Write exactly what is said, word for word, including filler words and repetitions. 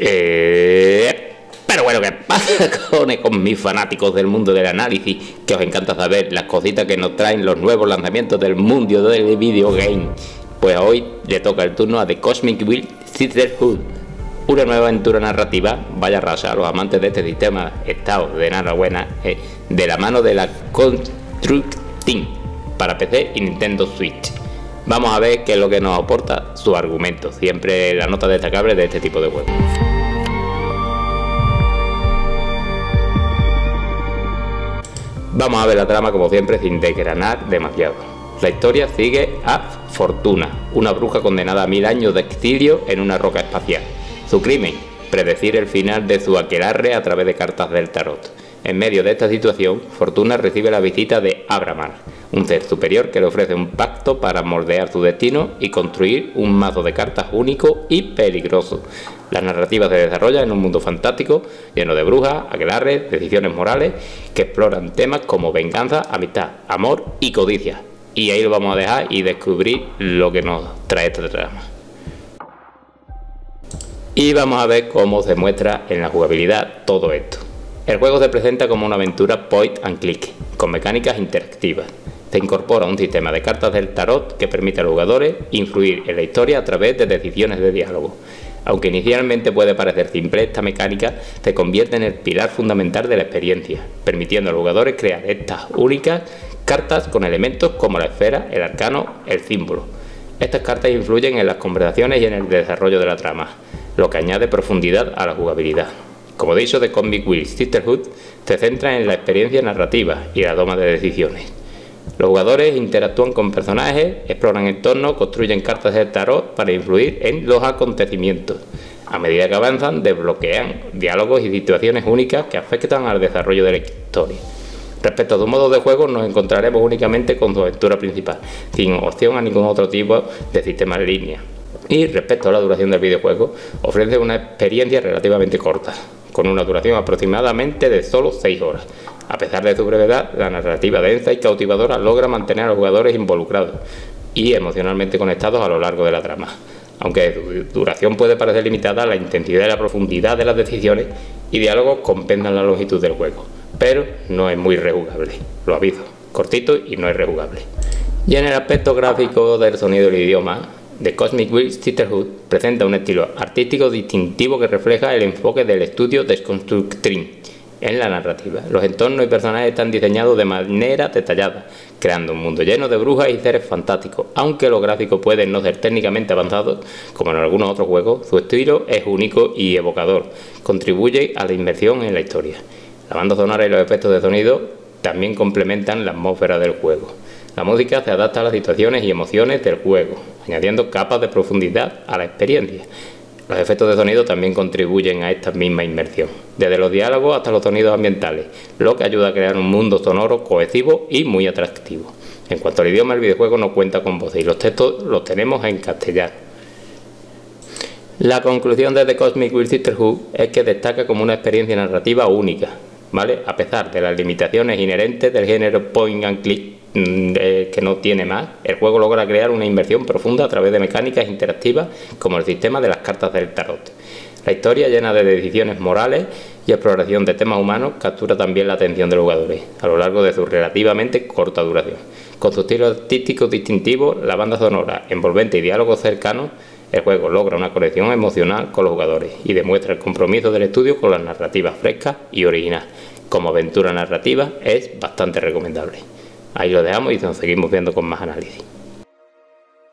Eh, pero bueno, ¿qué pasa con, con mis fanáticos del mundo del análisis? Que os encanta saber las cositas que nos traen los nuevos lanzamientos del mundo del videogame. Pues hoy le toca el turno a The Cosmic Wheel Sisterhood, una nueva aventura narrativa, vaya raza, a los amantes de este sistema, estado de enhorabuena, eh, de la mano de la Construct Team, para P C y Nintendo Switch. Vamos a ver qué es lo que nos aporta su argumento, siempre la nota destacable de este tipo de juegos. Vamos a ver la trama como siempre sin desgranar demasiado. La historia sigue a Fortuna, una bruja condenada a mil años de exilio en una roca espacial. Su crimen, predecir el final de su aquelarre a través de cartas del tarot. En medio de esta situación, Fortuna recibe la visita de Abramar, un ser superior que le ofrece un pacto para moldear su destino y construir un mazo de cartas único y peligroso. La narrativa se desarrolla en un mundo fantástico, lleno de brujas, aquelarres, decisiones morales, que exploran temas como venganza, amistad, amor y codicia. Y ahí lo vamos a dejar y descubrir lo que nos trae esta trama. Y vamos a ver cómo se muestra en la jugabilidad todo esto. El juego se presenta como una aventura point and click, con mecánicas interactivas. Se incorpora un sistema de cartas del tarot que permite a los jugadores influir en la historia a través de decisiones de diálogo. Aunque inicialmente puede parecer simple, esta mecánica se convierte en el pilar fundamental de la experiencia, permitiendo a los jugadores crear estas únicas cartas con elementos como la esfera, el arcano, el símbolo. Estas cartas influyen en las conversaciones y en el desarrollo de la trama, lo que añade profundidad a la jugabilidad. Como dicho, The Cosmic Wheel Sisterhood se centra en la experiencia narrativa y la toma de decisiones. Los jugadores interactúan con personajes, exploran entornos, construyen cartas de tarot para influir en los acontecimientos. A medida que avanzan, desbloquean diálogos y situaciones únicas que afectan al desarrollo de la historia. Respecto a su modo de juego, nos encontraremos únicamente con su aventura principal, sin opción a ningún otro tipo de sistema en línea. Y respecto a la duración del videojuego, ofrece una experiencia relativamente corta, con una duración aproximadamente de solo seis horas. A pesar de su brevedad, la narrativa densa y cautivadora logra mantener a los jugadores involucrados y emocionalmente conectados a lo largo de la trama. Aunque su duración puede parecer limitada, la intensidad y la profundidad de las decisiones y diálogos compensan la longitud del juego, pero no es muy rejugable, lo aviso, cortito y no es rejugable. Y en el aspecto gráfico del sonido y el idioma, The Cosmic Wheel Sisterhood presenta un estilo artístico distintivo que refleja el enfoque del estudio de Construct Team en la narrativa. Los entornos y personajes están diseñados de manera detallada, creando un mundo lleno de brujas y seres fantásticos. Aunque los gráficos pueden no ser técnicamente avanzados, como en algunos otros juegos, su estilo es único y evocador, contribuye a la inmersión en la historia. La banda sonora y los efectos de sonido también complementan la atmósfera del juego. La música se adapta a las situaciones y emociones del juego, añadiendo capas de profundidad a la experiencia. Los efectos de sonido también contribuyen a esta misma inmersión, desde los diálogos hasta los sonidos ambientales, lo que ayuda a crear un mundo sonoro cohesivo y muy atractivo. En cuanto al idioma, el videojuego no cuenta con voces y los textos los tenemos en castellano. La conclusión de The Cosmic Wheel Sisterhood es que destaca como una experiencia narrativa única, ¿vale? A pesar de las limitaciones inherentes del género point and click, Eh, que no tiene más, el juego logra crear una inmersión profunda a través de mecánicas interactivas como el sistema de las cartas del tarot. La historia, llena de decisiones morales y exploración de temas humanos, captura también la atención de los jugadores a lo largo de su relativamente corta duración. Con su estilo artístico distintivo, la banda sonora envolvente y diálogos cercanos, el juego logra una conexión emocional con los jugadores y demuestra el compromiso del estudio con las narrativas frescas y originales. Como aventura narrativa es bastante recomendable. Ahí lo dejamos y nos seguimos viendo con más análisis.